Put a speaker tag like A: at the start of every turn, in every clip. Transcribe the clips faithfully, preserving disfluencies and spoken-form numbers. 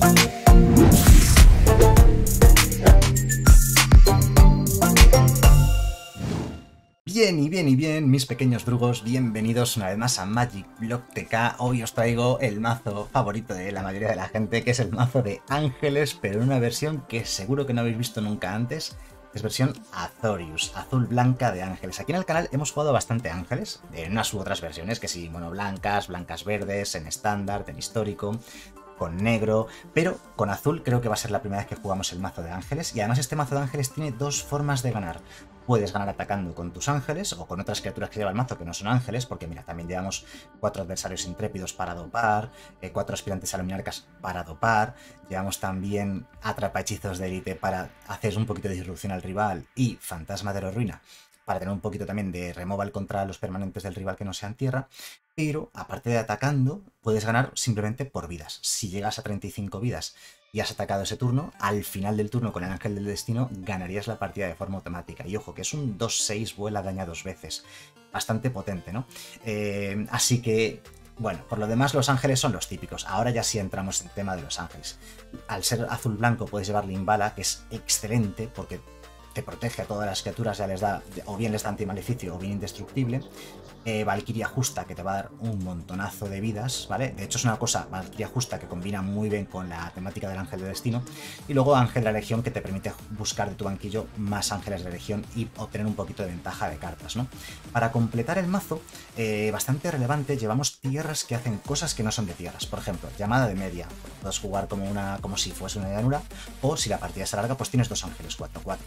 A: Bien y bien y bien, mis pequeños drugos, bienvenidos una vez más a Magic Block T K. Hoy os traigo el mazo favorito de la mayoría de la gente, que es el mazo de Ángeles, pero en una versión que seguro que no habéis visto nunca antes. Es versión Azorius, azul blanca de Ángeles. Aquí en el canal hemos jugado bastante Ángeles, en unas u otras versiones, que sí, bueno, blancas, blancas verdes, en estándar, en histórico, con negro, pero con azul creo que va a ser la primera vez que jugamos el mazo de Ángeles. Y además este mazo de Ángeles tiene dos formas de ganar. Puedes ganar atacando con tus ángeles o con otras criaturas que lleva el mazo que no son ángeles, porque mira, también llevamos cuatro adversarios intrépidos para dopar, eh, cuatro aspirantes a luminarcas para dopar, llevamos también atrapahechizos de élite para hacer un poquito de disrupción al rival y fantasma de la ruina para tener un poquito también de removal contra los permanentes del rival que no sean tierra. Pero aparte de atacando, puedes ganar simplemente por vidas. Si llegas a treinta y cinco vidas y has atacado ese turno, al final del turno con el Ángel del Destino ganarías la partida de forma automática. Y ojo, que es un dos seis, vuela, daña dos veces. Bastante potente, ¿no? Eh, así que, bueno, por lo demás los ángeles son los típicos. Ahora ya sí entramos en el tema de los ángeles. Al ser azul-blanco puedes llevar Limbala, que es excelente porque te protege a todas las criaturas, ya les da, o bien les da antimaleficio o bien indestructible. Eh, Valquiria Justa, que te va a dar un montonazo de vidas, ¿vale? De hecho es una cosa, Valquiria Justa, que combina muy bien con la temática del Ángel de Destino. Y luego Ángel de la Legión, que te permite buscar de tu banquillo más Ángeles de Legión y obtener un poquito de ventaja de cartas, ¿no? Para completar el mazo, eh, bastante relevante, llevamos tierras que hacen cosas que no son de tierras. Por ejemplo, Llamada de Media. Puedes jugar como, una, como si fuese una llanura, o si la partida se alarga, pues tienes dos ángeles, cuatro cuatro.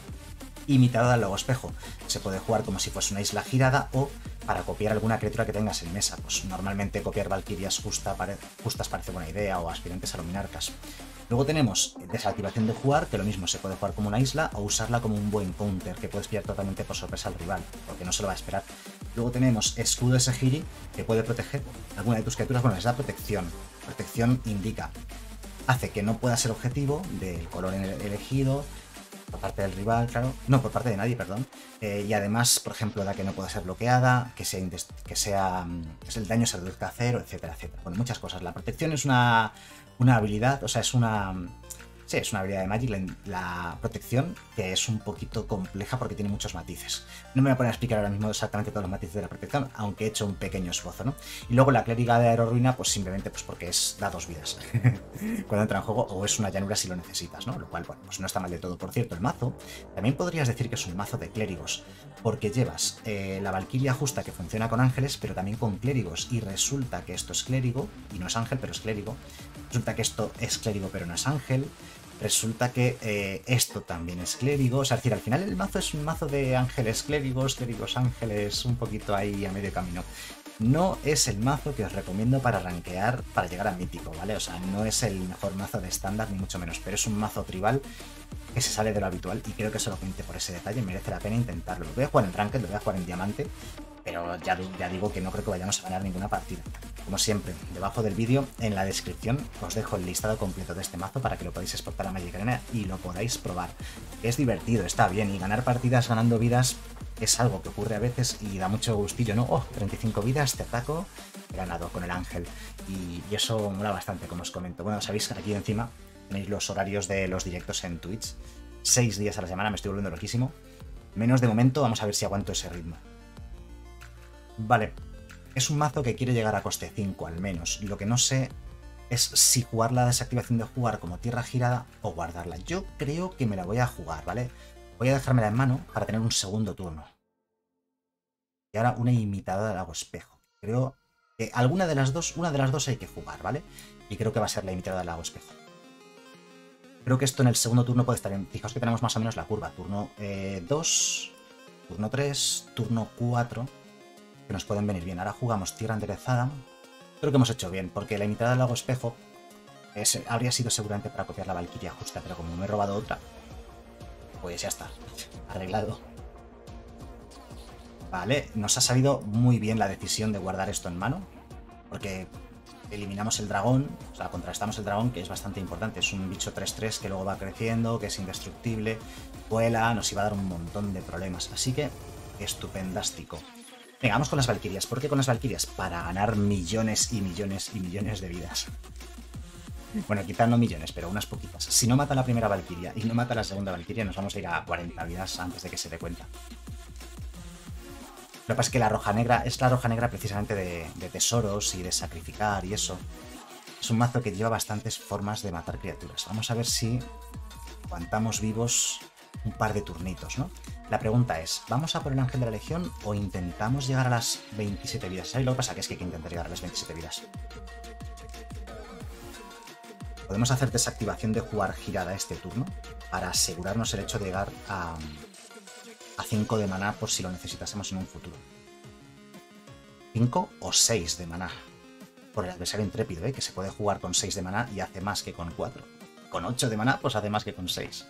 A: Imitada al Lobo Espejo. Se puede jugar como si fuese una isla girada o para copiar alguna criatura que tengas en mesa. Pues normalmente copiar Valquirias justa pare... justas parece buena idea, o aspirantes a luminarcas. Luego tenemos desactivación de jugar, que lo mismo se puede jugar como una isla o usarla como un buen counter, que puedes pillar totalmente por sorpresa al rival, porque no se lo va a esperar. Luego tenemos escudo de Sejiri, que puede proteger alguna de tus criaturas. Bueno, les da protección. Protección indica, hace que no pueda ser objetivo del color elegido por parte del rival, claro, no, por parte de nadie, perdón, eh, y además, por ejemplo, da que no pueda ser bloqueada, que sea, que sea que el daño se reduzca a cero, etcétera, etcétera. Bueno, muchas cosas. La protección es una, una habilidad, o sea, es una... Sí, es una habilidad de Magic, la, la protección, que es un poquito compleja porque tiene muchos matices. No me voy a poner a explicar ahora mismo exactamente todos los matices de la protección, aunque he hecho un pequeño esbozo, ¿no? Y luego la clériga de Aeroruina, pues simplemente pues porque es da dos vidas cuando entra en juego, o es una llanura si lo necesitas, ¿no? Lo cual, bueno, pues no está mal de todo. Por cierto, el mazo, también podrías decir que es un mazo de clérigos, porque llevas eh, la Valquiria Justa, que funciona con ángeles, pero también con clérigos, y resulta que esto es clérigo, y no es ángel, pero es clérigo. Resulta que esto es clérigo, pero no es ángel. Resulta que eh, esto también es clérigo. O sea, es decir, al final el mazo es un mazo de ángeles clérigos, clérigos ángeles, un poquito ahí a medio camino. No es el mazo que os recomiendo para rankear, para llegar a mítico, ¿vale? O sea, no es el mejor mazo de estándar, ni mucho menos, pero es un mazo tribal que se sale de lo habitual y creo que solamente por ese detalle merece la pena intentarlo. Lo voy a jugar en Ranked, lo voy a jugar en Diamante, pero ya, ya digo que no creo que vayamos a ganar ninguna partida. Como siempre, debajo del vídeo, en la descripción, os dejo el listado completo de este mazo para que lo podáis exportar a Magic Arena y lo podáis probar. Es divertido, está bien, y ganar partidas ganando vidas es algo que ocurre a veces y da mucho gustillo, ¿no? Oh, treinta y cinco vidas, te ataco, he ganado con el ángel. Y, y eso mola bastante, como os comento. Bueno, sabéis que aquí encima tenéis los horarios de los directos en Twitch. Seis días a la semana, me estoy volviendo loquísimo. Menos de momento, vamos a ver si aguanto ese ritmo. Vale, es un mazo que quiere llegar a coste cinco al menos. Lo que no sé es si jugar la desactivación de jugar como tierra girada o guardarla. Yo creo que me la voy a jugar, ¿vale? Voy a dejármela en mano para tener un segundo turno. Y ahora una imitada del Lago Espejo. Creo que alguna de las dos, una de las dos hay que jugar, ¿vale? Y creo que va a ser la imitada del Lago Espejo. Creo que esto en el segundo turno puede estar en... Fijaos que tenemos más o menos la curva. Turno dos, turno tres, turno cuatro, que nos pueden venir bien. Ahora jugamos tierra enderezada. Creo que hemos hecho bien, porque la imitada del Lago Espejo es, habría sido seguramente para copiar la Valquiria Justa, pero como me he robado otra, pues ya está, arreglado. Vale, nos ha salido muy bien la decisión de guardar esto en mano, porque eliminamos el dragón, o sea, contrarrestamos el dragón, que es bastante importante. Es un bicho tres tres que luego va creciendo, que es indestructible, vuela, nos iba a dar un montón de problemas. Así que, estupendástico. Venga, vamos con las Valquirias. ¿Por qué con las Valquirias? Para ganar millones y millones y millones de vidas. Bueno, quizá no millones, pero unas poquitas. Si no mata la primera Valquiria y no mata la segunda Valquiria, nos vamos a ir a cuarenta vidas antes de que se dé cuenta. Lo que pasa es que la roja negra es la roja negra precisamente de, de tesoros y de sacrificar y eso. Es un mazo que lleva bastantes formas de matar criaturas. Vamos a ver si aguantamos vivos un par de turnitos, ¿no? La pregunta es, ¿vamos a por el Ángel de la Legión o intentamos llegar a las veintisiete vidas? ¿Sabes lo que pasa? Que es que hay que intentar llegar a las veintisiete vidas. Podemos hacer desactivación de jugar girada este turno para asegurarnos el hecho de llegar a... a cinco de maná por si lo necesitásemos en un futuro. cinco o seis de maná. Por el adversario intrépido, ¿eh? Que se puede jugar con seis de maná y hace más que con cuatro. Con ocho de maná, pues hace más que con seis.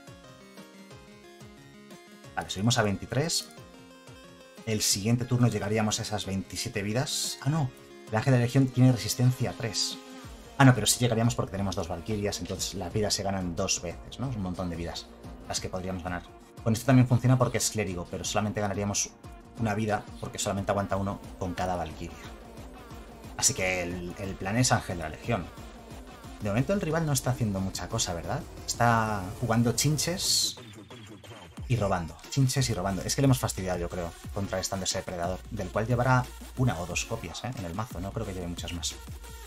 A: Vale, subimos a veintitrés. El siguiente turno llegaríamos a esas veintisiete vidas. Ah, no. El Ángel de la Legión tiene resistencia a tres. Ah, no, pero sí llegaríamos porque tenemos dos Valquirias, entonces las vidas se ganan dos veces, ¿no? Es un montón de vidas las que podríamos ganar. Con esto también funciona porque es clérigo, pero solamente ganaríamos una vida porque solamente aguanta uno con cada Valquiria. Así que el, el plan es Ángel de la Legión. De momento el rival no está haciendo mucha cosa, ¿verdad? Está jugando chinches y robando. Chinches y robando. Es que le hemos fastidiado, yo creo, contrarrestando ese depredador, del cual llevará una o dos copias, ¿eh? En el mazo. No creo que lleve muchas más.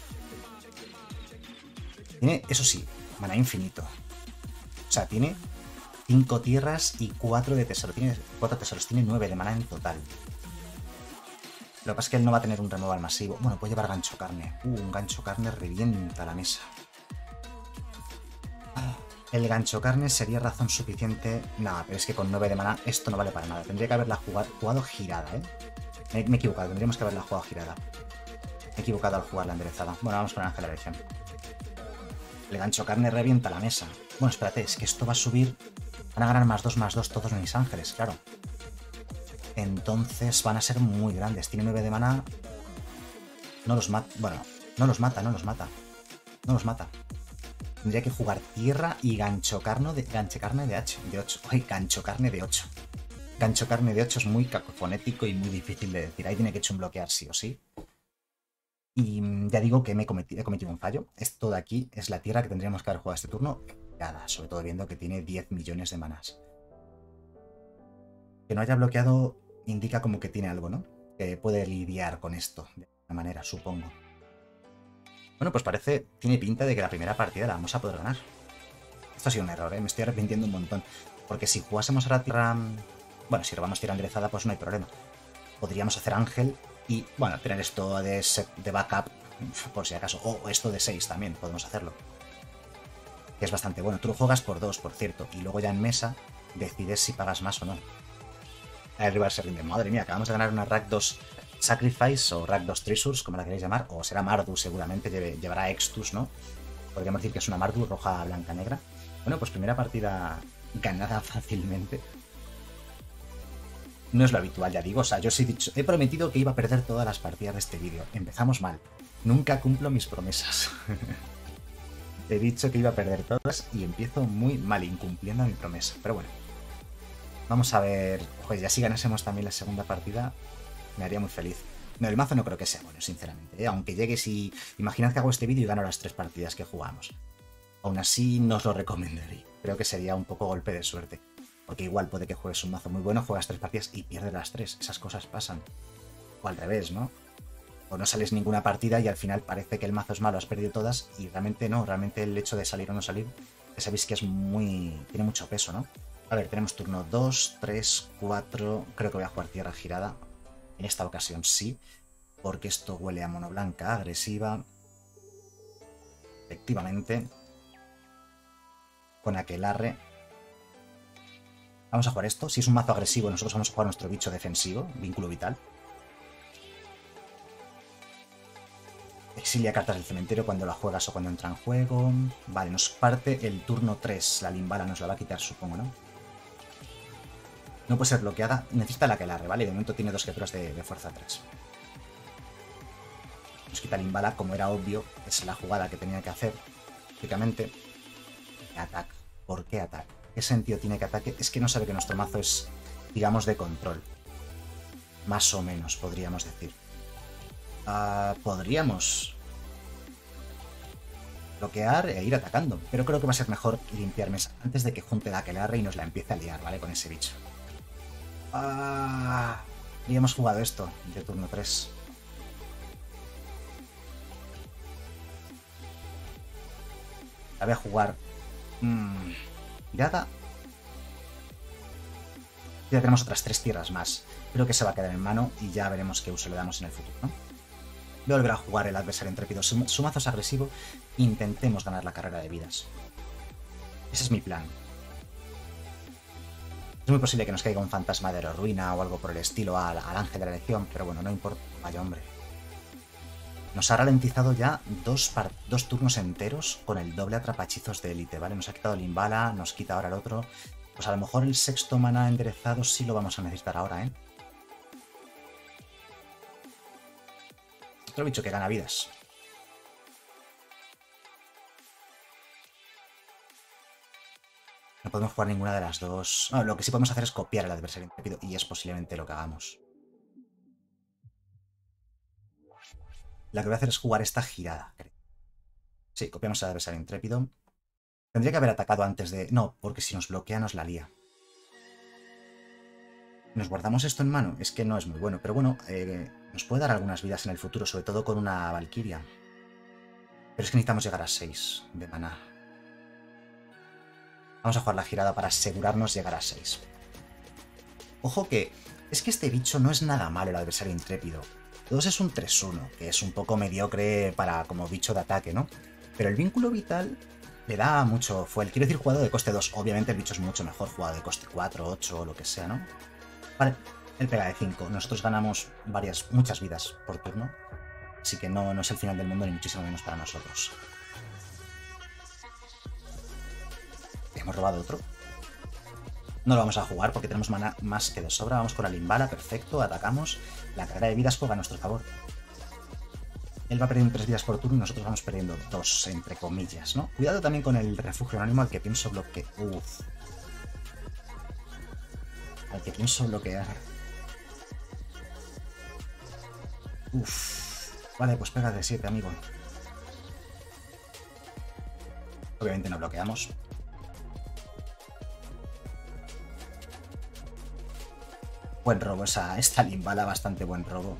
A: Tiene, eso sí, maná infinito. O sea, tiene cinco tierras y cuatro de tesoro. Tiene cuatro tesoros, tiene nueve de maná en total. Lo que pasa es que él no va a tener un removal masivo. Bueno, puede llevar gancho carne. Uh, un gancho carne revienta la mesa. Ah, el gancho carne sería razón suficiente. Nada, pero es que con nueve de maná esto no vale para nada. Tendría que haberla jugado, jugado girada, ¿eh? Me, me he equivocado, tendríamos que haberla jugado girada. Me he equivocado al jugar la enderezada. Bueno, vamos con Ángel de la Legión. El gancho carne revienta la mesa. Bueno, espérate, es que esto va a subir. Van a ganar más dos, más dos todos mis ángeles, claro. Entonces van a ser muy grandes. Tiene nueve de maná. No los mata. Bueno, no los mata, no los mata. No los mata. Tendría que jugar tierra y gancho carne de, gancho carne de ocho. Uy, gancho carne de ocho. Gancho carne de ocho es muy cacofonético y muy difícil de decir. Ahí tiene que hecho un bloquear sí o sí. Y ya digo que me he cometido, he cometido un fallo. Esto de aquí es la tierra que tendríamos que haber jugado este turno. Nada, sobre todo viendo que tiene diez millones de manás. Que no haya bloqueado indica como que tiene algo, ¿no? Que puede lidiar con esto de alguna manera, supongo. Bueno, pues parece, tiene pinta de que la primera partida la vamos a poder ganar. Esto ha sido un error, ¿eh? Me estoy arrepintiendo un montón. Porque si jugásemos ahora tierra... Bueno, si robamos tierra enderezada, pues no hay problema. Podríamos hacer ángel y, bueno, tener esto de, de backup, por si acaso. O esto de seis también, podemos hacerlo. Que es bastante bueno. Tú lo juegas por dos, por cierto. Y luego ya en mesa decides si pagas más o no. El rival se rinde. Madre mía, acabamos de ganar una Rakdos Sacrifice o Rakdos Treasures, como la queréis llamar. O será Mardu seguramente, lleve, llevará Extus, ¿no? Podríamos decir que es una Mardu roja, blanca, negra. Bueno, pues primera partida ganada fácilmente. No es lo habitual, ya digo. O sea, yo sí he dicho, he prometido que iba a perder todas las partidas de este vídeo. Empezamos mal. Nunca cumplo mis promesas. He dicho que iba a perder todas y empiezo muy mal, incumpliendo mi promesa. Pero bueno. Vamos a ver... Pues ya si ganásemos también la segunda partida, me haría muy feliz. No, el mazo no creo que sea bueno, sinceramente, ¿eh? Aunque llegues y... Imaginad que hago este vídeo y gano las tres partidas que jugamos. Aún así, no os lo recomendaría. Creo que sería un poco golpe de suerte. Porque igual puede que juegues un mazo muy bueno, juegas tres partidas y pierdes las tres. Esas cosas pasan. O al revés, ¿no? O no sales ninguna partida y al final parece que el mazo es malo, has perdido todas y realmente no. Realmente el hecho de salir o no salir, ya sabéis que es muy... tiene mucho peso, ¿no? A ver, tenemos turno dos, tres, cuatro... Creo que voy a jugar tierra girada. En esta ocasión sí, porque esto huele a mono blanca agresiva. Efectivamente. Con aquelarre. Vamos a jugar esto. Si es un mazo agresivo, nosotros vamos a jugar nuestro bicho defensivo, vínculo vital. Exilia cartas del cementerio cuando la juegas o cuando entra en juego. Vale, nos parte el turno tres. La limbala nos la va a quitar, supongo, ¿no? No puede ser bloqueada. Necesita la aquelarre, ¿vale? De momento tiene dos criaturas de, de fuerza tres. Nos quita limbala, como era obvio. Es la jugada que tenía que hacer. Básicamente. Ataque. ¿Por qué ataque? ¿Qué sentido tiene que ataque? Es que no sabe que nuestro mazo es, digamos, de control. Más o menos, podríamos decir. Uh, podríamos bloquear e ir atacando. Pero creo que va a ser mejor limpiar mesa antes de que junte la aquelarre y nos la empiece a liar, ¿vale? Con ese bicho. Ah, y hemos jugado esto de turno tres. La voy a jugar. Mmm, tirada. Ya tenemos otras tres tierras más. Creo que se va a quedar en mano y ya veremos qué uso le damos en el futuro, ¿no? Voy a volver a jugar el adversario intrépido. Su, su mazo es agresivo. Intentemos ganar la carrera de vidas. Ese es mi plan. Es muy posible que nos caiga un fantasma de ruina o algo por el estilo al, al ángel de la elección, pero bueno, no importa. Vaya hombre. Nos ha ralentizado ya dos, dos turnos enteros con el doble atrapachizos de élite, ¿vale? Nos ha quitado el Imbala, nos quita ahora el otro. Pues a lo mejor el sexto maná enderezado sí lo vamos a necesitar ahora, ¿eh? Otro bicho que gana vidas. No podemos jugar ninguna de las dos. No, lo que sí podemos hacer es copiar al adversario intrépido y es posiblemente lo que hagamos. La que voy a hacer es jugar esta girada, creo. Sí, copiamos al adversario intrépido. Tendría que haber atacado antes de... No, porque si nos bloquea nos la lía. ¿Nos guardamos esto en mano? Es que no es muy bueno, pero bueno, eh, nos puede dar algunas vidas en el futuro, sobre todo con una Valkyria. Pero es que necesitamos llegar a seis de maná. Vamos a jugar la girada para asegurarnos llegar a seis. Ojo que es que este bicho no es nada malo, el adversario intrépido. dos es un tres uno, que es un poco mediocre para como bicho de ataque, ¿no? Pero el vínculo vital le da mucho fuel. Quiero decir, jugado de coste dos. Obviamente el bicho es mucho mejor jugado de coste cuatro, ocho o lo que sea, ¿no? Vale, él pega de cinco. Nosotros ganamos varias, muchas vidas por turno. Así que no, no es el final del mundo, ni muchísimo menos para nosotros. Hemos robado otro. No lo vamos a jugar porque tenemos mana más que de sobra. Vamos con la Limbala, perfecto, atacamos. La carga de vidas juega a nuestro favor. Él va perdiendo tres vidas por turno y nosotros vamos perdiendo dos, entre comillas, ¿no? Cuidado también con el refugio anónimo al que pienso bloquear. Uff. Al que pienso bloquear. Uff. Vale, pues pega de siete, amigo. Obviamente no bloqueamos. Buen robo, esa, esta Limbala, bastante buen robo.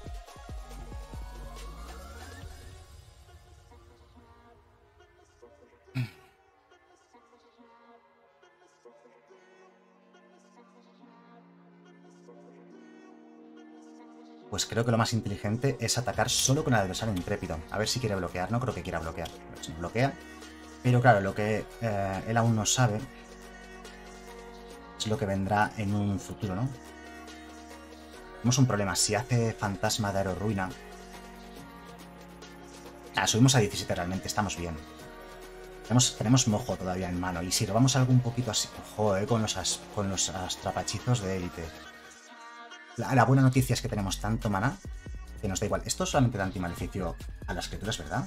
A: Pues creo que lo más inteligente es atacar solo con el adversario intrépido. A ver si quiere bloquear. No creo que quiera bloquear. A ver si no bloquea. Pero claro, lo que eh, él aún no sabe es lo que vendrá en un futuro, ¿no? Tenemos un problema. Si hace fantasma de aerorruina... Ah, subimos a diecisiete realmente. Estamos bien. Tenemos, tenemos mojo todavía en mano. Y si robamos algo un poquito así... Ojo, eh, con los, as, con los astrapachizos de élite. La, la buena noticia es que tenemos tanto maná que nos da igual. Esto solamente da antimaleficio a las criaturas, ¿verdad?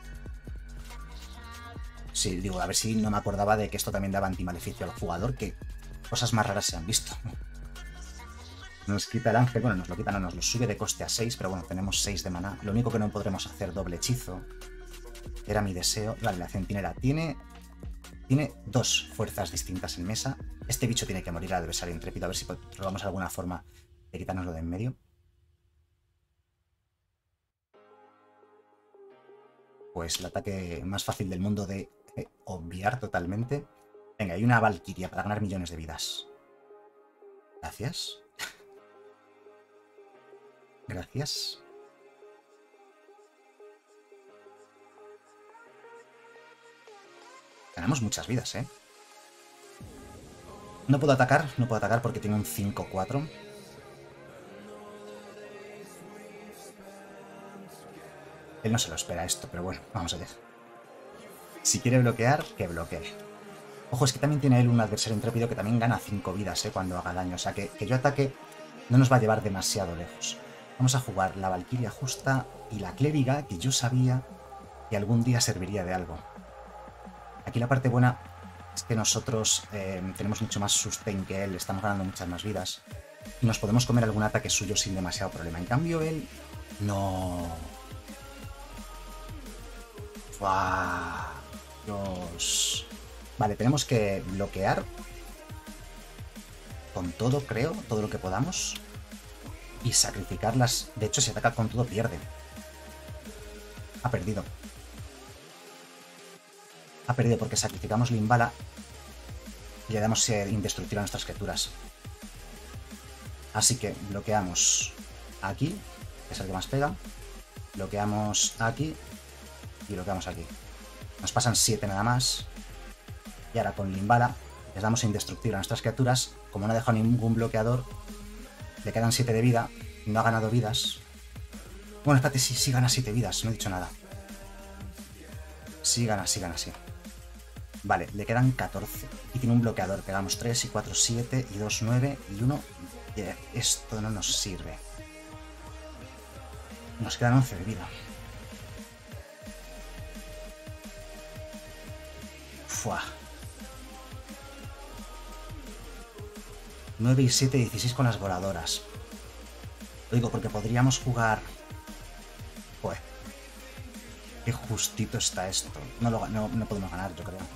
A: Sí, digo, a ver si no me acordaba de que esto también daba antimaleficio al jugador, que cosas más raras se han visto. Nos quita el ángel, bueno, nos lo quita, no, nos lo sube de coste a seis, pero bueno, tenemos seis de maná. Lo único que no podremos hacer doble hechizo. Era mi deseo. Vale, la centinela tiene... Tiene dos fuerzas distintas en mesa. Este bicho tiene que morir al adversario intrépido, a ver si probamos alguna forma de quitarnos lo de en medio. Pues el ataque más fácil del mundo de eh, obviar totalmente. Venga, hay una Valkyria para ganar millones de vidas. Gracias. Gracias. Ganamos muchas vidas, ¿eh? No puedo atacar, no puedo atacar porque tiene un cinco cuatro. Él no se lo espera esto, pero bueno, vamos a ver. Si quiere bloquear, que bloquee. Ojo, es que también tiene él un adversario intrépido que también gana cinco vidas, ¿eh? Cuando haga daño. O sea, que, que yo ataque no nos va a llevar demasiado lejos. Vamos a jugar la Valkyria justa y la clériga, que yo sabía que algún día serviría de algo. Aquí la parte buena es que nosotros eh, tenemos mucho más sustain que él, estamos ganando muchas más vidas y nos podemos comer algún ataque suyo sin demasiado problema. En cambio él no... ¡Buah! Dios. Vale, tenemos que bloquear con todo, creo, todo lo que podamos. Y sacrificarlas. De hecho, si ataca con todo, pierde. Ha perdido. Ha perdido porque sacrificamos Limbala y le damos eh, indestructible a nuestras criaturas. Así que bloqueamos aquí, que es el que más pega. Bloqueamos aquí y bloqueamos aquí. Nos pasan siete nada más. Y ahora con Limbala les damos indestructible a nuestras criaturas. Como no ha dejado ningún bloqueador, le quedan siete de vida. No ha ganado vidas. Bueno, espérate, sí, sí gana siete vidas. No he dicho nada. Sí gana, sí gana, sí. Vale, le quedan catorce. Y tiene un bloqueador. Pegamos tres y cuatro, siete y dos, nueve y uno, diez. Esto no nos sirve. Nos quedan once de vida. Fua. nueve y siete, dieciséis con las voladoras. Lo digo porque podríamos jugar... Joder. Qué justito está esto. No, lo, no, no podemos ganar, yo creo.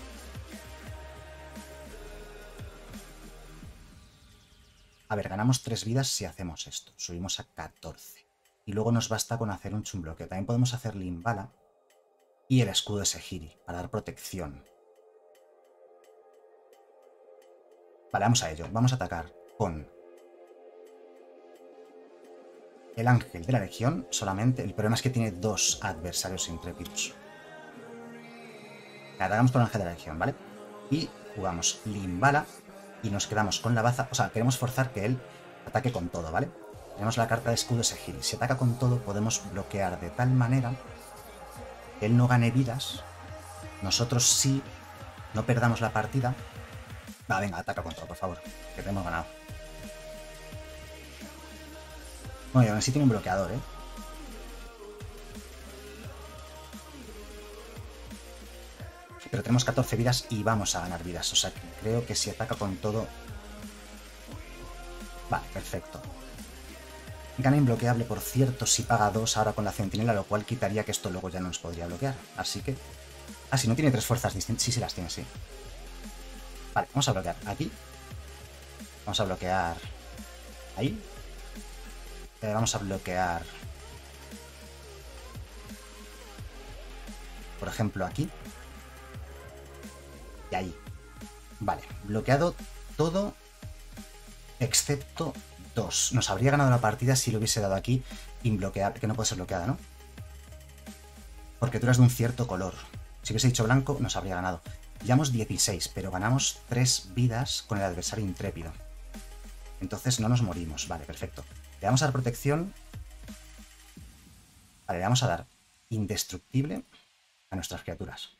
A: A ver, ganamos tres vidas si hacemos esto. Subimos a catorce. Y luego nos basta con hacer un chumbloqueo. También podemos hacer Limbala y el escudo de Sehiri para dar protección. Vale, vamos a ello. Vamos a atacar con el ángel de la legión solamente. El problema es que tiene dos adversarios intrépidos. Atacamos con el ángel de la legión, ¿vale? Y jugamos Limbala y nos quedamos con la baza. O sea, queremos forzar que él ataque con todo, ¿vale? Tenemos la carta de escudo de Sehiri. Si ataca con todo, podemos bloquear de tal manera que él no gane vidas. Nosotros sí no perdamos la partida. Va, venga, ataca con todo, por favor. Que te hemos ganado. Bueno, y aún así tiene un bloqueador, ¿eh? Pero tenemos catorce vidas y vamos a ganar vidas. O sea, que creo que si ataca con todo... Vale, perfecto. Gana imbloqueable, por cierto, si paga dos ahora con la centinela, lo cual quitaría que esto luego ya no nos podría bloquear. Así que... Ah, si no tiene tres fuerzas distintas. Sí, sí las tiene, sí. Vale, vamos a bloquear aquí. Vamos a bloquear ahí. Eh, vamos a bloquear, por ejemplo, aquí. Y ahí. Vale, bloqueado todo excepto dos. Nos habría ganado la partida si lo hubiese dado aquí imbloqueable, que no puede ser bloqueada, ¿no? Porque tú eres de un cierto color. Si hubiese dicho blanco, nos habría ganado. Llevamos dieciséis, pero ganamos tres vidas con el adversario intrépido. Entonces no nos morimos. Vale, perfecto. Le vamos a dar protección. Vale, le vamos a dar indestructible a nuestras criaturas.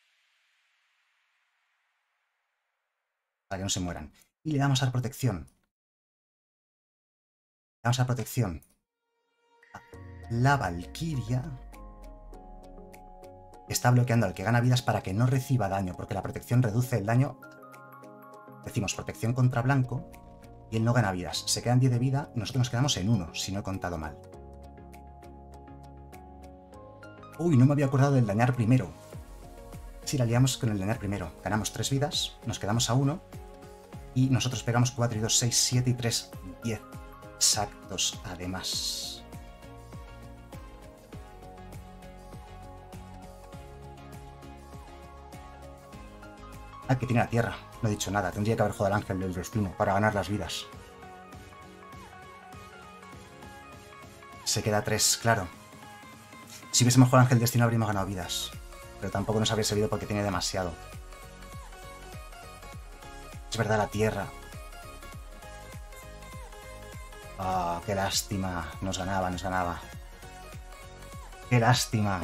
A: Para que no se mueran. Y le vamos a dar protección. Le vamos a dar protección a la Valquiria. Está bloqueando al que gana vidas para que no reciba daño, porque la protección reduce el daño. Decimos protección contra blanco y él no gana vidas. Se quedan diez de vida y nosotros nos quedamos en uno, si no he contado mal. Uy, no me había acordado del dañar primero. Sí, la liamos con el dañar primero. Ganamos tres vidas, nos quedamos a uno y nosotros pegamos cuatro y dos, seis, siete y tres, diez. Exactos, además. Ah, que tiene la tierra. No he dicho nada. Tendría que haber jugado al ángel del destino para ganar las vidas. Se queda tres, claro. Si hubiésemos jugado al ángel del destino habríamos ganado vidas. Pero tampoco nos habría servido porque tiene demasiado. Es verdad, la tierra. Ah, oh, qué lástima. Nos ganaba, nos ganaba. Qué lástima.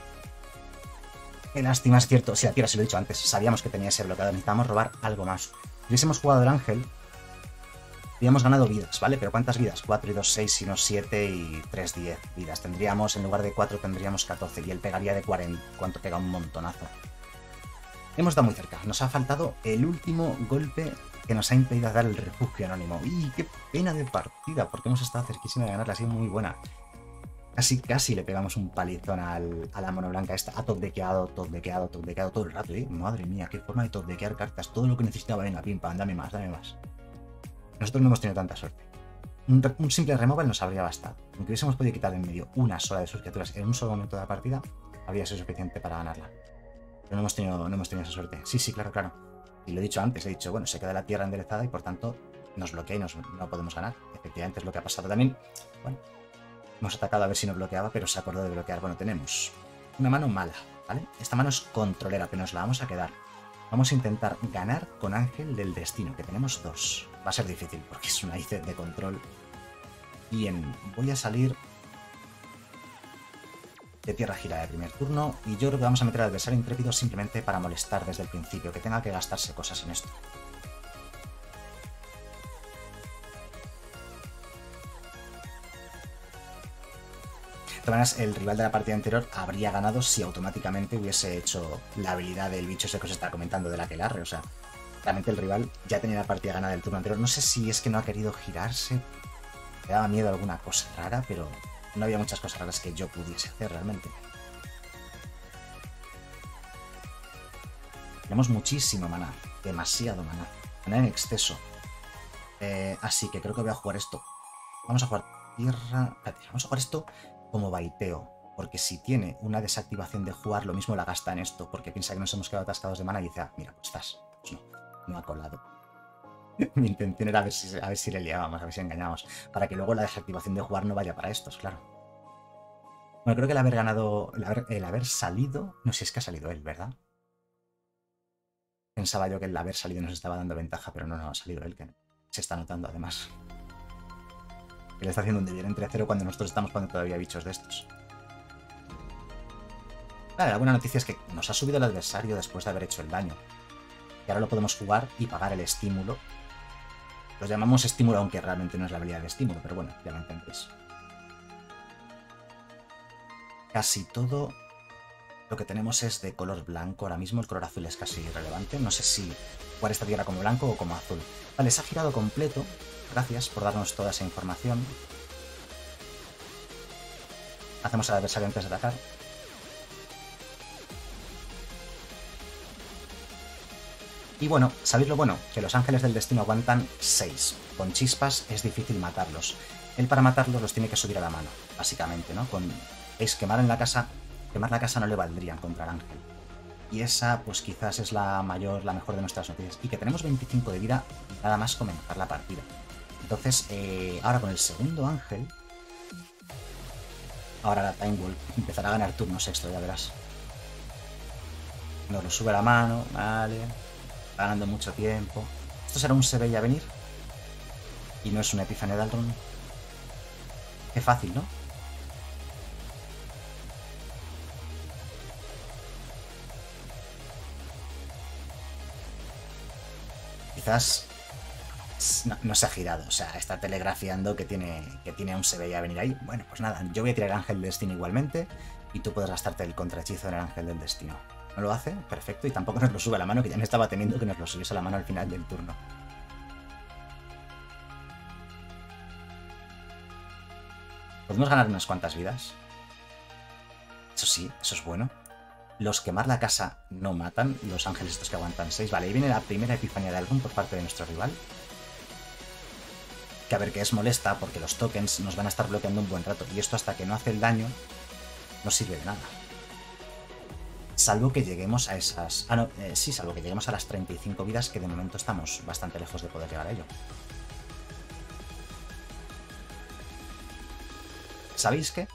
A: Qué lástima, es cierto. Si la tierra, se lo he dicho antes, sabíamos que tenía ese bloqueador. Necesitábamos robar algo más. Si hubiésemos jugado el ángel, habríamos ganado vidas, ¿vale? Pero ¿cuántas vidas? cuatro y dos, seis, sino siete y tres, diez vidas. Tendríamos, en lugar de cuatro, tendríamos catorce. Y él pegaría de cuarenta. ¿Cuánto pega? Un montonazo. Hemos estado muy cerca. Nos ha faltado el último golpe que nos ha impedido dar el refugio anónimo. ¡Y qué pena de partida! Porque hemos estado cerquísima de ganarla. Ha sido muy buena. Casi, casi le pegamos un palizón al, a la mono blanca esta. Ha top dequeado, top dequeado, top dequeado todo el rato, ¿eh? Madre mía, qué forma de top dequear cartas. Todo lo que necesitaba, venga, pim, pam, dame más, dame más. Nosotros no hemos tenido tanta suerte. Un, un simple removal nos habría bastado. Aunque hubiésemos podido quitar de en medio una sola de sus criaturas en un solo momento de la partida, habría sido suficiente para ganarla. Pero no hemos tenido, no hemos tenido esa suerte. Sí, sí, claro, claro. Y lo he dicho antes, he dicho, bueno, se queda la tierra enderezada y por tanto nos bloquea y nos, no podemos ganar. Efectivamente es lo que ha pasado también. Bueno, hemos atacado a ver si nos bloqueaba, pero se acordó de bloquear. Bueno, tenemos una mano mala, ¿vale? Esta mano es controlera, pero nos la vamos a quedar. Vamos a intentar ganar con Ángel del Destino, que tenemos dos. Va a ser difícil porque es una I C de control. Bien, voy a salir de tierra gira de primer turno y yo creo que vamos a meter al adversario intrépido simplemente para molestar desde el principio, que tenga que gastarse cosas en esto. De todas maneras, el rival de la partida anterior habría ganado si automáticamente hubiese hecho la habilidad del bicho ese que os estaba comentando del aquelarre. O sea, realmente el rival ya tenía la partida ganada del turno anterior. No sé si es que no ha querido girarse. Me daba miedo alguna cosa rara, pero no había muchas cosas raras que yo pudiese hacer realmente. Tenemos muchísimo maná. Demasiado maná. Maná en exceso. Eh, así que creo que voy a jugar esto. Vamos a jugar tierra... Espérate, vamos a jugar esto como vaipeo, porque si tiene una desactivación de jugar, lo mismo la gasta en esto, porque piensa que nos hemos quedado atascados de mana y dice, ah, mira, pues estás. Pues no, no ha colado. Mi intención era a ver, si, a ver si le liábamos, a ver si engañábamos, para que luego la desactivación de jugar no vaya para estos, claro. Bueno, creo que el haber ganado, el haber, el haber salido, no sé si es que ha salido él, ¿verdad? Pensaba yo que el haber salido nos estaba dando ventaja, pero no, no ha salido él, que se está notando además. Él está haciendo un debier entre cero cuando nosotros estamos jugando todavía bichos de estos. Vale, la buena noticia es que nos ha subido el adversario después de haber hecho el daño. Y ahora lo podemos jugar y pagar el estímulo. Lo llamamos estímulo, aunque realmente no es la habilidad de estímulo, pero bueno, ya lo entendéis. Casi todo lo que tenemos es de color blanco. Ahora mismo el color azul es casi irrelevante. No sé si jugar esta tierra como blanco o como azul. Vale, se ha girado completo. Gracias por darnos toda esa información. Hacemos al adversario antes de atacar. Y bueno, ¿sabéis lo bueno? Que los ángeles del destino aguantan seis. Con chispas es difícil matarlos. Él para matarlos los tiene que subir a la mano, básicamente, ¿no? Con es quemar en la casa, quemar la casa no le valdría contra el ángel. Y esa, pues quizás es la mayor, la mejor de nuestras noticias. Y que tenemos veinticinco de vida nada más comenzar la partida. Entonces, eh, ahora con el segundo ángel, ahora la Time Wolf empezará a ganar turnos extra, ya verás. Nos lo sube a la mano, vale. Está ganando mucho tiempo. Esto será un se veía venir. Y no es una Epifanía de Aldrun. Qué fácil, ¿no? Quizás no, no se ha girado, o sea, está telegrafiando que tiene, que tiene un se veía venir ahí. Bueno, pues nada, yo voy a tirar el Ángel del Destino igualmente y tú puedes gastarte el contrahechizo en el Ángel del Destino. No lo hace, perfecto, y tampoco nos lo sube a la mano, que ya me estaba temiendo que nos lo subiese a la mano al final del turno. Podemos ganar unas cuantas vidas. Eso sí, eso es bueno. Los quemar la casa no matan, los ángeles estos que aguantan seis. Vale, ahí viene la primera Epifanía de Aldrun por parte de nuestro rival. Que a ver, que es molesta porque los tokens nos van a estar bloqueando un buen rato. Y esto hasta que no hace el daño no sirve de nada. Salvo que lleguemos a esas... Ah, no, eh, sí, salvo que lleguemos a las treinta y cinco vidas, que de momento estamos bastante lejos de poder llegar a ello. ¿Sabéis qué?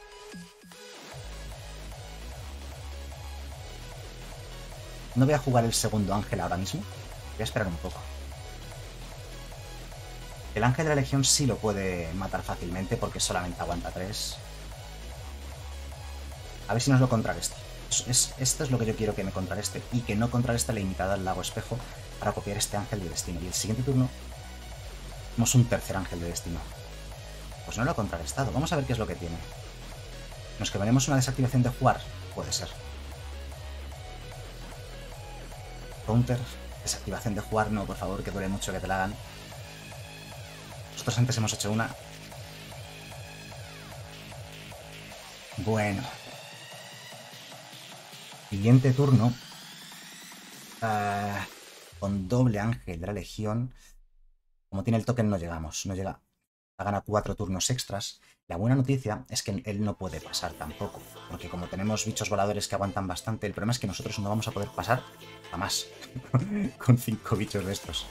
A: No voy a jugar el segundo ángel ahora mismo. Voy a esperar un poco. El ángel de la legión sí lo puede matar fácilmente porque solamente aguanta tres. A ver si nos lo contrarresta. Es, esto es lo que yo quiero que me contrarreste. Y que no contrarreste la limitada al lago espejo para copiar este ángel de destino. Y el siguiente turno tenemos un tercer ángel de destino. Pues no lo ha contrarrestado. Vamos a ver qué es lo que tiene. ¿Nos quemaremos una desactivación de jugar? Puede ser. Counter. Desactivación de jugar. No, por favor, que duele mucho que te la hagan. Nosotros antes hemos hecho una. Bueno. Siguiente turno. Uh, con doble ángel de la legión. Como tiene el token no llegamos. No llega. Gana cuatro turnos extras. La buena noticia es que él no puede pasar tampoco. Porque como tenemos bichos voladores que aguantan bastante, el problema es que nosotros no vamos a poder pasar jamás. Con cinco bichos de estos.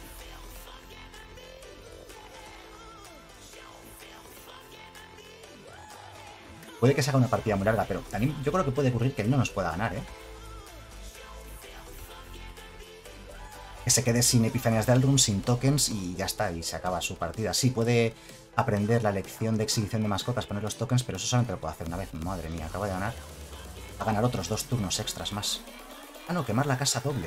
A: Puede que se haga una partida muy larga, pero también yo creo que puede ocurrir que él no nos pueda ganar, ¿eh? Que se quede sin epifanías de Aldrum, sin tokens y ya está, y se acaba su partida. Sí, puede aprender la lección de exhibición de mascotas, poner los tokens, pero eso solamente lo puede hacer una vez. Madre mía, acaba de ganar. Va a ganar otros dos turnos extras más. Ah, no, quemar la casa doble.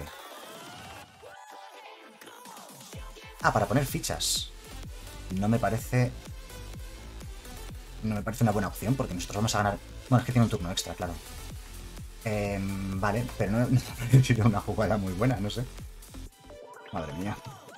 A: Ah, para poner fichas. No me parece... No me parece una buena opción, porque nosotros vamos a ganar... Bueno, es que tiene un turno extra, claro. Eh, vale, pero no, no me parece una jugada muy buena, no sé. Madre mía.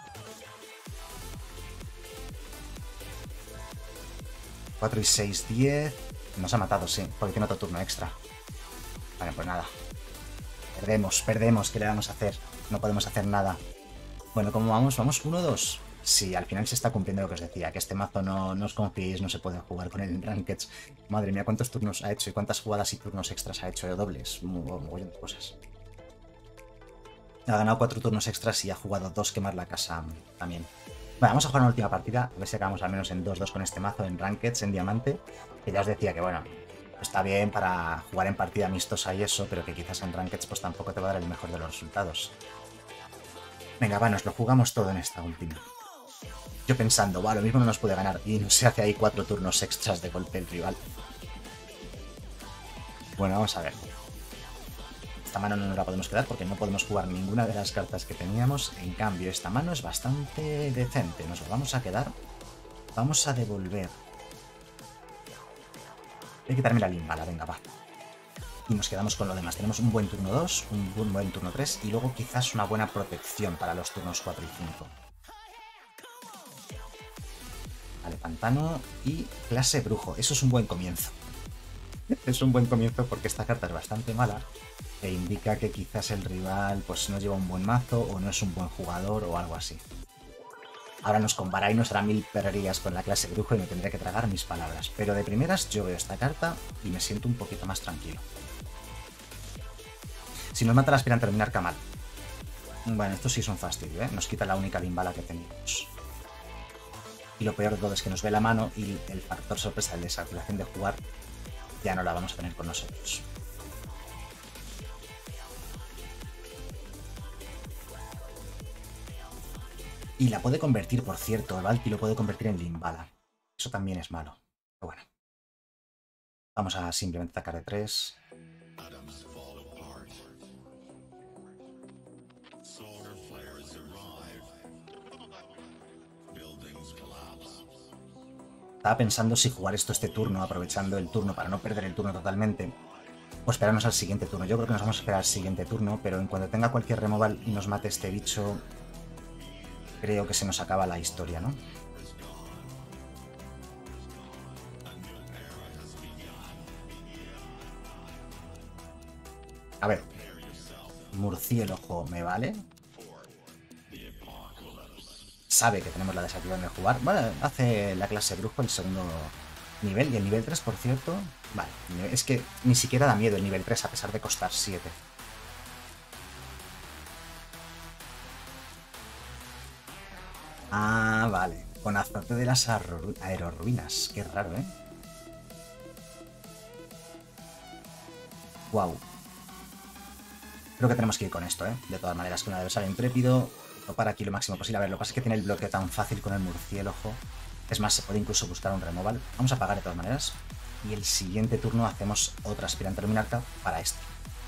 A: cuatro y seis, diez. Nos ha matado, sí, porque tiene otro turno extra. Vale, pues nada. Perdemos, perdemos. ¿Qué le vamos a hacer? No podemos hacer nada. Bueno, ¿cómo vamos? ¿Vamos uno dos? Sí, al final se está cumpliendo lo que os decía, que este mazo no, no os confiéis, no se puede jugar con él en Rankeds. Madre mía, cuántos turnos ha hecho y cuántas jugadas y turnos extras ha hecho de dobles. Muy, muy de cosas. Ha ganado cuatro turnos extras y ha jugado dos quemar la casa también. Bueno, vamos a jugar una última partida, a ver si acabamos al menos en dos dos con este mazo en Rankeds, en Diamante. Que ya os decía que, bueno, está bien para jugar en partida amistosa y eso, pero que quizás en Rankeds pues tampoco te va a dar el mejor de los resultados. Venga, va, nos lo jugamos todo en esta última. Yo pensando, va, lo mismo no nos puede ganar. Y no se hace ahí cuatro turnos extras de golpe el rival. Bueno, vamos a ver. Esta mano no nos la podemos quedar porque no podemos jugar ninguna de las cartas que teníamos. En cambio, esta mano es bastante decente. Nos lo vamos a quedar. Vamos a devolver. Voy a quitarme la limbala, venga, va. Y nos quedamos con lo demás. Tenemos un buen turno dos, un buen turno tres y luego quizás una buena protección para los turnos cuatro y cinco. Vale, pantano y clase brujo. Eso es un buen comienzo. Es un buen comienzo porque esta carta es bastante mala e indica que quizás el rival pues no lleva un buen mazo o no es un buen jugador o algo así. Ahora nos compará y nos hará mil perrerías con la clase brujo y me tendré que tragar mis palabras. Pero de primeras yo veo esta carta y me siento un poquito más tranquilo. Si nos mata el aspirante a terminar Kamal. Bueno, esto sí es un fastidio, ¿eh? Nos quita la única limbala que teníamos. Y lo peor de todo es que nos ve la mano y el factor sorpresa de desactivación de jugar ya no la vamos a tener con nosotros. Y la puede convertir, por cierto, el Valky lo puede convertir en limbala. Eso también es malo. Pero bueno. Vamos a simplemente atacar de tres. Estaba pensando si jugar esto este turno, aprovechando el turno para no perder el turno totalmente, o esperarnos al siguiente turno. Yo creo que nos vamos a esperar al siguiente turno, pero en cuanto tenga cualquier removal y nos mate este bicho, creo que se nos acaba la historia, ¿no? A ver. Murciélago me vale. Sabe que tenemos la desactivación de jugar. Bueno, hace la clase brujo el segundo nivel. Y el nivel tres, por cierto... Vale, es que ni siquiera da miedo el nivel tres a pesar de costar siete. Ah, vale. Con azote de las aerorruinas. Qué raro, ¿eh? Wow. Creo que tenemos que ir con esto, ¿eh? De todas maneras, con un adversario intrépido... para aquí lo máximo posible. A ver, lo que pasa es que tiene el bloqueo tan fácil con el murciélago. Es más, se puede incluso buscar un removal. Vamos a pagar de todas maneras. Y el siguiente turno hacemos otra aspirante luminarca para este.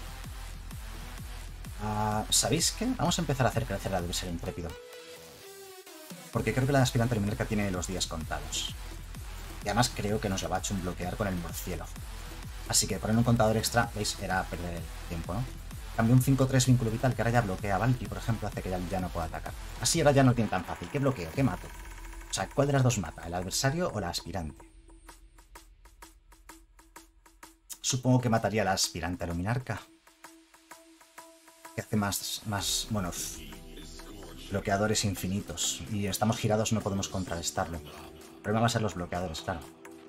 A: Uh, ¿Sabéis qué? Vamos a empezar a hacer crecer al adversario intrépido. Porque creo que la aspirante luminarca tiene los días contados. Y además creo que nos lo va a bloquear con el murciélago. Así que poner un contador extra, veis, era perder el tiempo, ¿no? Cambio un cinco tres vínculo vital que ahora ya bloquea a Valky, por ejemplo, hace que ya, ya no pueda atacar. Así ahora ya no tiene tan fácil. ¿Qué bloqueo? ¿Qué mato? O sea, ¿cuál de las dos mata? ¿El adversario o la aspirante? supongo que mataría a la aspirante a Luminarca. Que hace más, más, bueno, bloqueadores infinitos. Y estamos girados, no podemos contrarrestarlo. El problema va a ser los bloqueadores, claro.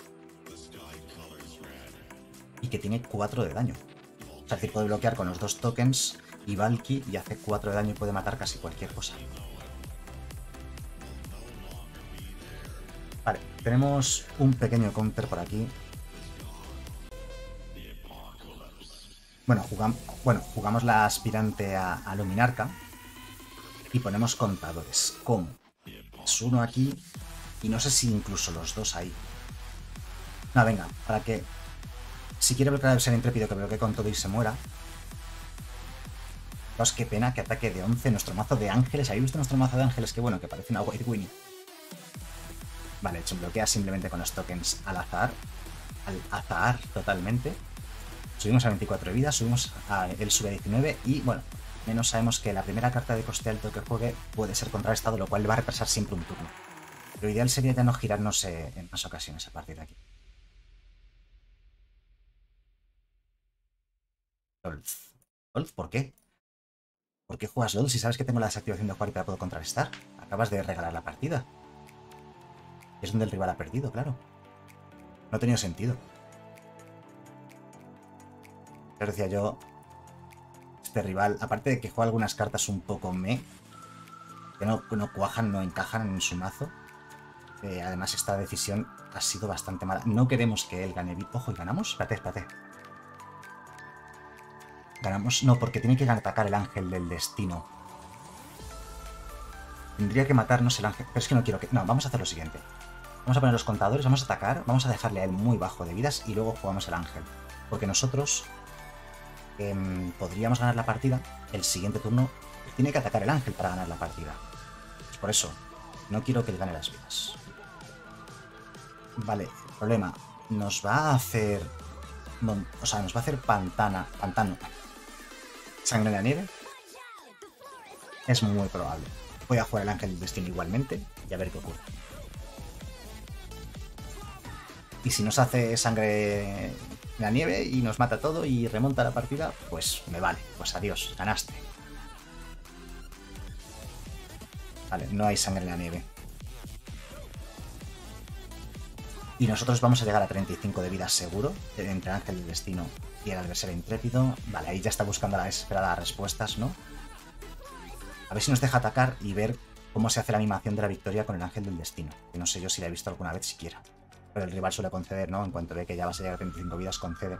A: Y que tiene cuatro de daño. O sea, es decir, puede bloquear con los dos tokens y Valky y hace cuatro de daño y puede matar casi cualquier cosa. Vale, tenemos un pequeño counter por aquí. Bueno, jugam bueno jugamos la aspirante a, a Luminarca y ponemos contadores. ¿Cómo? Es uno aquí y no sé si incluso los dos ahí. No, venga, para que... Si quiere bloquear el ser intrépido, que bloquee con todo y se muera. Pues qué pena que ataque de once nuestro mazo de ángeles. ¿Habéis visto nuestro mazo de ángeles? Qué bueno, que parece una White Winnie. Vale, hecho, bloquea simplemente con los tokens al azar. Al azar, totalmente. Subimos a veinticuatro de vida, subimos a... Él sube a diecinueve y, bueno, menos sabemos que la primera carta de coste alto que juegue puede ser contrarrestado, lo cual le va a retrasar siempre un turno. Lo ideal sería ya no girarnos eh, en más ocasiones a partir de aquí. Lolz. ¿Lolz? ¿Por qué? ¿Por qué juegas Lolz si sabes que tengo la desactivación de jugar y te la puedo contrarrestar? Acabas de regalar la partida. Es donde el rival ha perdido, claro. No ha tenido sentido. Pero decía yo, este rival, aparte de que juega algunas cartas un poco me, que no, no cuajan, no encajan en su mazo, eh, además esta decisión ha sido bastante mala. No queremos que él gane. Ojo, ¿y ganamos? Espérate, espérate. Ganamos, no, porque tiene que atacar el ángel del destino. Tendría que matarnos el ángel, pero es que no quiero que... No, vamos a hacer lo siguiente. Vamos a poner los contadores, vamos a atacar, vamos a dejarle a él muy bajo de vidas y luego jugamos el ángel. Porque nosotros eh, podríamos ganar la partida, el siguiente turno tiene que atacar el ángel para ganar la partida. Pues por eso, no quiero que él gane las vidas. Vale, problema. Nos va a hacer... O sea, nos va a hacer pantana, pantano. Sangre en la nieve. Es muy probable. Voy a jugar el ángel del destino igualmente y a ver qué ocurre. Y si nos hace sangre en la nieve y nos mata todo y remonta la partida, pues me vale. Pues adiós, ganaste. Vale, no hay sangre en la nieve. Y nosotros vamos a llegar a treinta y cinco de vida seguro, entre Ángel del Destino y el adversario intrépido. Vale, ahí ya está buscando las esperadas respuestas, ¿no? A ver si nos deja atacar y ver cómo se hace la animación de la victoria con el Ángel del Destino. Que no sé yo si la he visto alguna vez siquiera. Pero el rival suele conceder, ¿no? En cuanto ve que ya vas a llegar a treinta y cinco vidas, concede.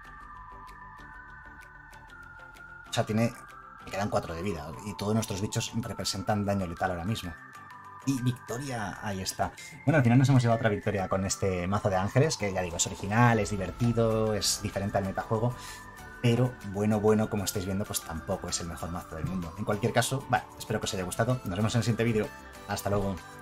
A: O sea, tiene... Me quedan cuatro de vida y todos nuestros bichos representan daño letal ahora mismo. Y victoria, ahí está. Bueno, al final nos hemos llevado otra victoria con este mazo de ángeles, que ya digo, es original, es divertido, es diferente al metajuego, pero bueno, bueno, como estáis viendo, pues tampoco es el mejor mazo del mundo. En cualquier caso, vale, espero que os haya gustado, nos vemos en el siguiente vídeo, hasta luego.